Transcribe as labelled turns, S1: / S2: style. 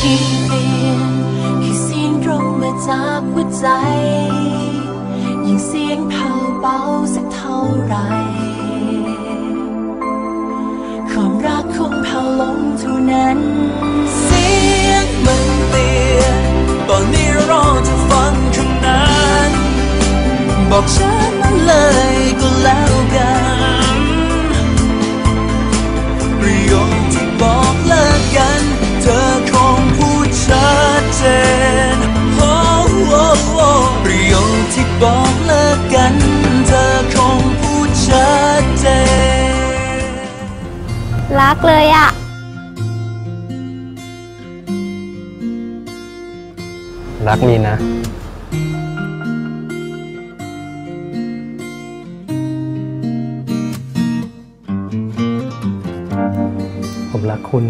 S1: ที่เปลี่ยนคือเสียงตรงมาจากหัวใจยิ่งเสียงแผ่วเบาสักเท่าไรความรักคงแผ่วลงเท่านั้นเสียงมันเตือนตอนนี้รอจะฟังคำนั้นบอกฉันมาเลยก็แล้วกันประโยคที่บอกเลิกกันเธอคงพูดชัดเจนประโยคที่บอกเลิกกันเธอคงพูดชัดเจน
S2: รักเลยอะ
S3: รักมีนะผมรักคุณ